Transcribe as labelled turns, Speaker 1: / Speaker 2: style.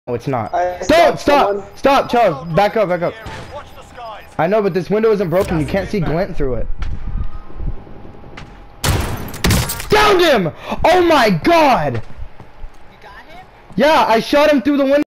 Speaker 1: No, it's not. Don't stop! Stop, Charles! Back up, back up. I know, but this window isn't broken. You can't see glint through it. Downed him! Oh my god!
Speaker 2: You got him?
Speaker 1: Yeah, I shot him through the window.